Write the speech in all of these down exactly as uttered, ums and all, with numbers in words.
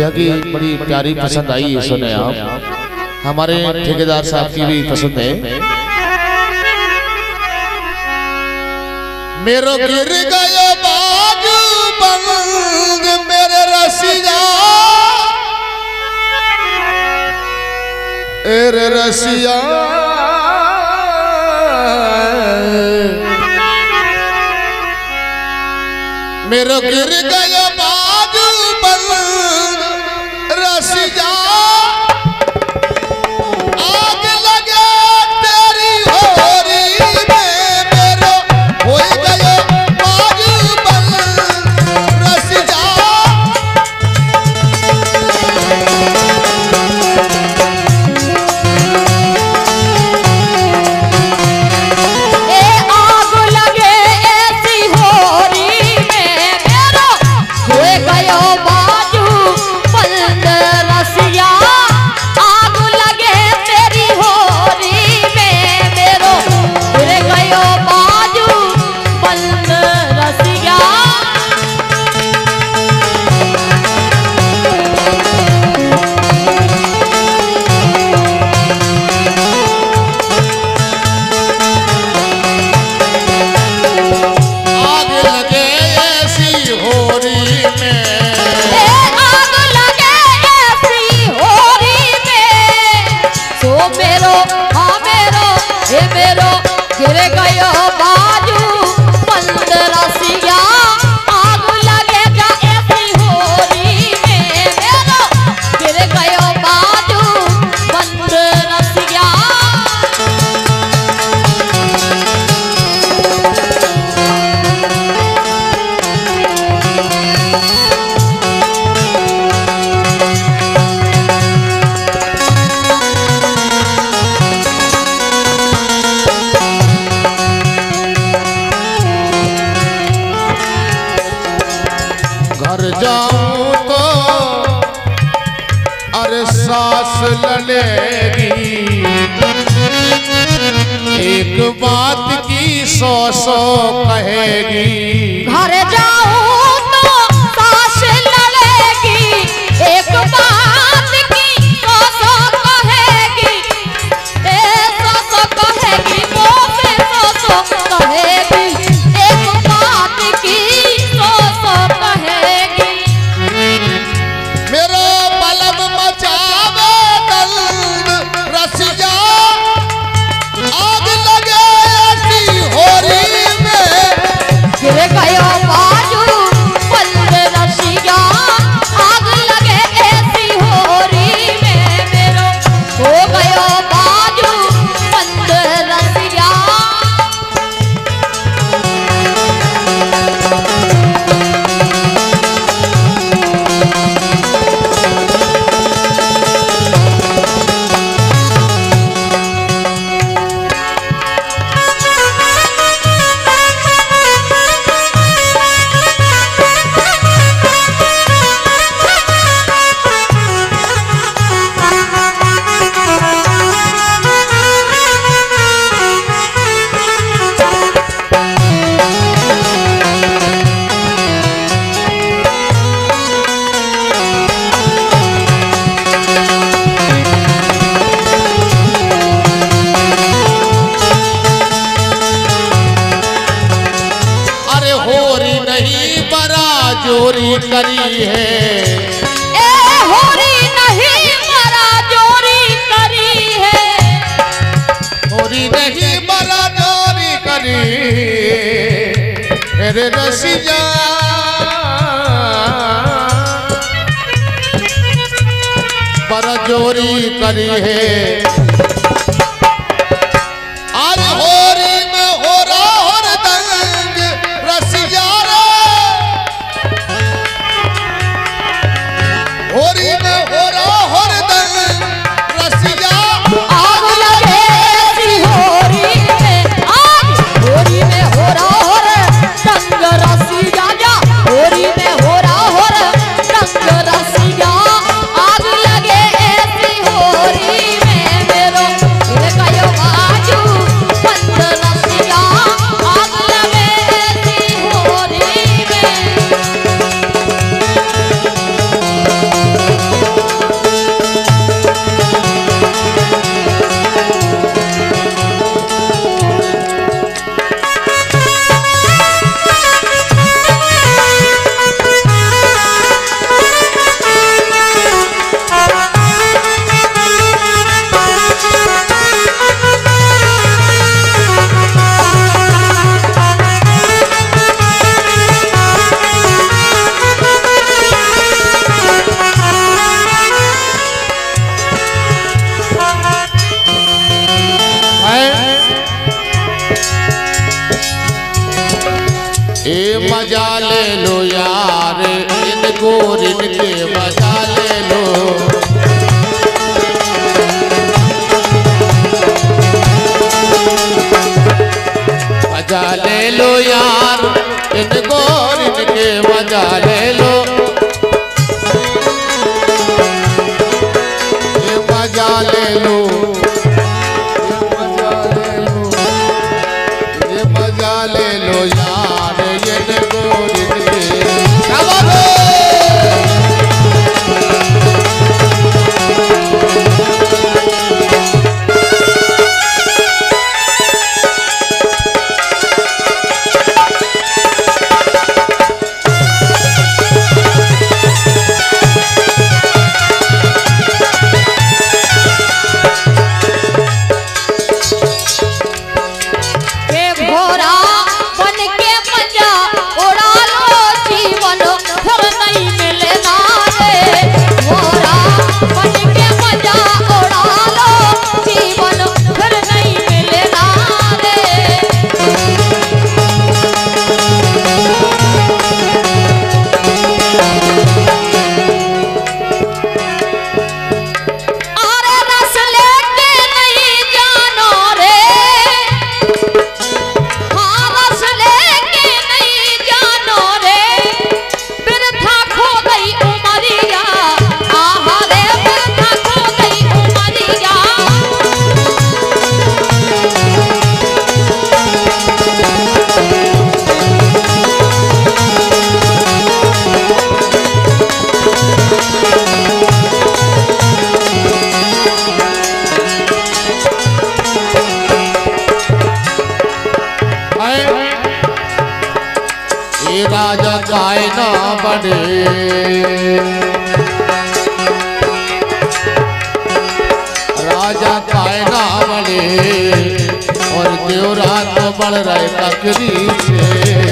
भैया की बड़ी प्यारी पसंद आई है, सुने आप। हमारे ठेकेदार साहब की भी पसंद है। मेरो गिर गयो बाजू बंद मेरे रसिया, एरे रसिया मेरो गिर गयो बाजू बंद रसिया, आग लगे तेरी होरी में मेरो हो गयो बाजू बंद रसिया। जाऊं तो अरे सांस ललेगी, एक बात की सौ सौ कहेगी। घर जाऊं तो सांस ललेगी, एक बात की सौ सौ कहेगी, ए सौ सौ कहेगी, वो पे सौ सौ कहेगी, एक बात की सौ सौ कहेगी। मेरो बलम मचावे दर्द रसिया, आग लगे ऐसी होरी में गिर गयो बाजू बंद रसिया, आग लगे ऐसी होरी में मेरो हो गयो बाजू बंद रसिया। जोरी करी है, ए होरी नहीं बड़ा जोरी करी है, होरी नहीं बड़ा जोरी करी मेरे रसिया, बड़ा जोरी करी है। आग लगे ऐसी होरी में मेरो गिर गयो बाजू बंद लो यार, इनको इनके मजा ले लो। मजा ले लो यार, इनको इनके मजा ले लो। ये मजा ले लो, ये मजा ले लो, ये मजा ले लो यार, इनको इनके क्या बात है? राजा काय ना बड़े, राजा काय ना बड़े, और देवरा तो बढ़ रहे तकदीर से।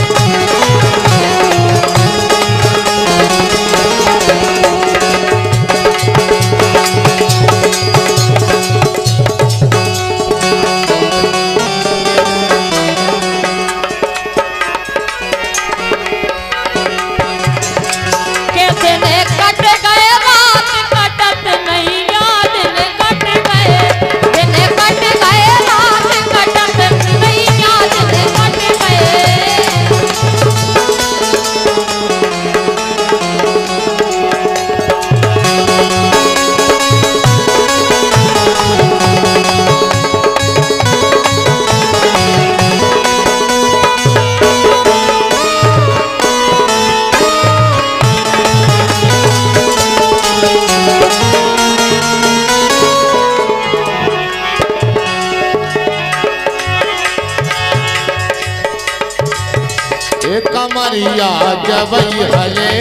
कमरिया जबई हले,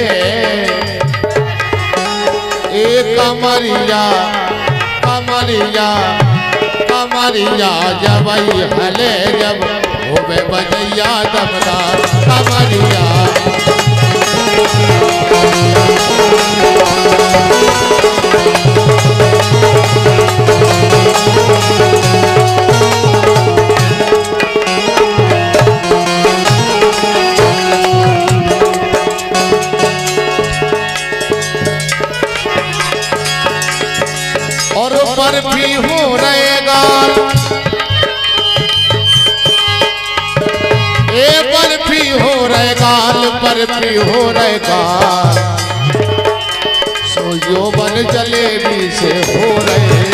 ए कमरिया कमरिया कमरिया जबई हले, जब होवे बजैया दमदार कमरिया। बर्फी हो रहेगा, ए बर्फी हो रहेगा, बर्फी हो रहेगा, सो यौवन जलेबी से हो रहे।